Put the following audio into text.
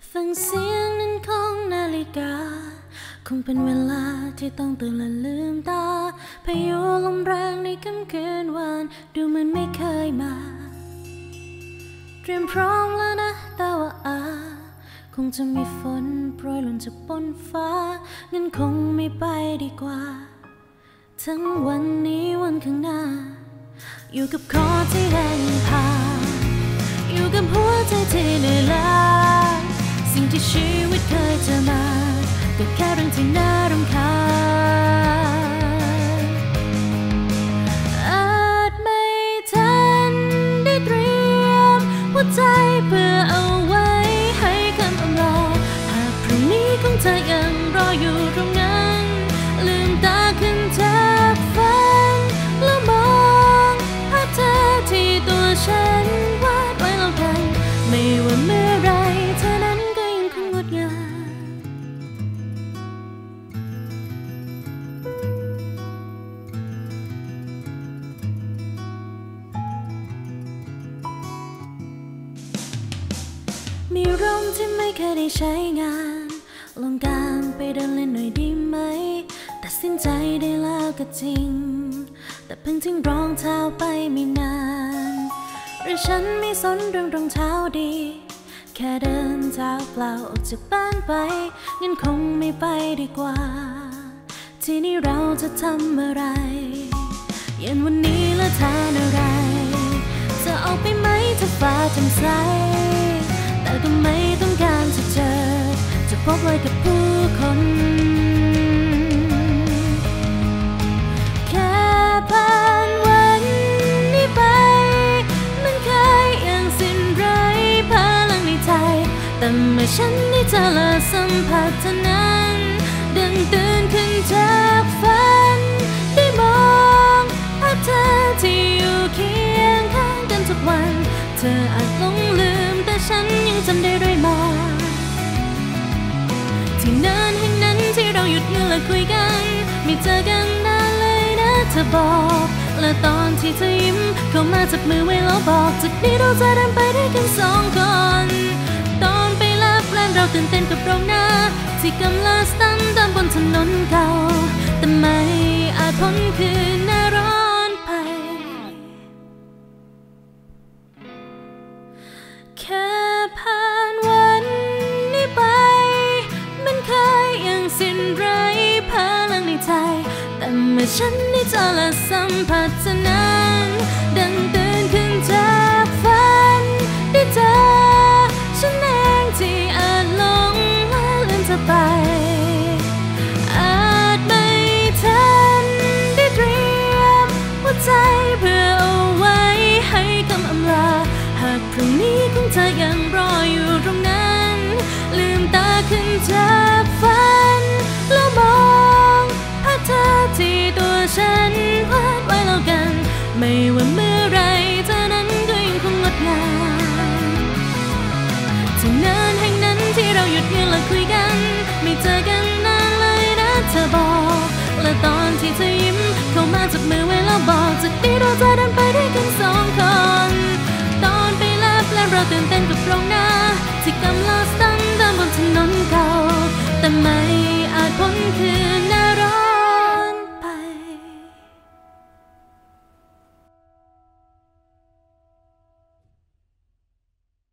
ฟังเสียงนั้นของนาฬิกาคงเป็นเวลาที่ต้องตื่นและลืมตาพายุลมแรงในค่ำคืนวันดูเหมือนไม่เคยมาเตรียมพร้อมแล้วนะแต่ว่าคงจะมีฝนโปรยหล่นจากบนฟ้างั้นคงไม่ไปดีกว่าทั้งวันนี้วันข้างหน้าอยู่กับคอที่แรงพาอยู่กับหัวใจที่เหนื่อยล้าสิ่งที่ชีวิตเคยเจอมาก็แค่เรื่องที่น่ารำคาญอาจไม่ทันได้เตรียมหัวใจเพื่อเอาไว้ให้คำอำลาหากพรุ่งนี้ของเธอยังรออยู่ตรงนั้นลืมตาขึ้นจากฝันแล้วมองภาพเธอที่ตัวฉันวาดไว้แล้วกันไม่ว่าเมื่อไรเธอนั้นก็ยังคงงดงามมีร่มที่ไม่เคยได้ใช้งานลองกางไปเดินเล่นหน่อยดีไหมตัดสินใจได้แล้วก็จริงแต่เพิ่งทิ้งรองเท้าไปไม่นานหรือฉันไม่สนเรื่องรองเท้าดีแค่เดินเท้าเปล่าออกจากบ้านไปงั้นคงไม่ไปดีกว่าทีนี้เราจะทำอะไรเย็นวันนี้แล้วทานอะไรจะออกไปไหมถ้าฟ้าแจ่มใสแต่ก็ไม่ต้องการจะเจอจะพบไว้กับผู้คนแค่ผ่านวันนี้ไปมันเคยยังสิ้นไร้พลังในใจแต่เมื่อฉันได้เจอและสัมผัสเธอนั้นดึงตื่นขึ้นจากฝันได้มองภาพเธอที่อยู่เคียงข้างกันทุกวันเธออาจหลงลืมแต่ฉันยังจำได้เรื่อยมาที่เนินแห่งนั้นที่เราหยุดยืนและคุยกันไม่เจอกันนานเลยนะเธอบอกและตอนที่เธอยิ้มเข้ามาจับมือไว้แล้วบอกจากนี้เราจะเดินไปด้วยกันสองคนตอนไปรับแรงเราตื่นเต้นกับเราหน้าที่กำลังสตันตามบนถนนเก่าแต่ไม่อาจพ้นคืนหน้าร้อนไปแค่ผ่านวันนี้ไปมันเคยยังสิ้นไร้พลังในใจแต่เมื่อฉันได้เจอและสัมผัสเธอนั้นดังตื่นขึ้นจากฝันได้เจอฉันเองที่อาจหลงและลืมเธอไปอาจไม่ทันได้เตรียมหัวใจเพื่อเอาไว้ให้คำอำลาหากพรุ่งนี้ของเธอยังรออยู่ตรงนั้นลืมตาขึ้นจากฝันแล้วมองภาพเธอที่ตัวฉันวาดไว้แล้วกันไม่ว่าเมื่อไรเธอนั้นก็ยังคงงดงามที่เนินแห่งนั้นที่เราหยุดยืนและคุยกันไม่เจอกันนานเลยนะเธอบอกและตอนที่เธอยิ้มเข้ามาจับมือไว้แล้วบอกจากนี้เราจะเดินไปด้วยกันสองคนตอนไปรับและเราตื่นเต้นกับเราหน้าที่กำลังสตันตามบนถนนเก่าแต่ไม่อาจพ้นคืนหน้าร้อน